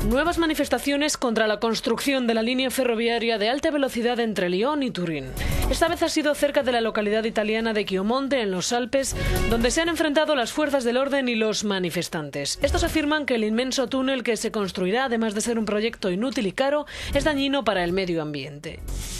Nuevas manifestaciones contra la construcción de la línea ferroviaria de alta velocidad entre Lyon y Turín. Esta vez ha sido cerca de la localidad italiana de Chiomonte, en los Alpes, donde se han enfrentado las fuerzas del orden y los manifestantes. Estos afirman que el inmenso túnel que se construirá, además de ser un proyecto inútil y caro, es dañino para el medio ambiente.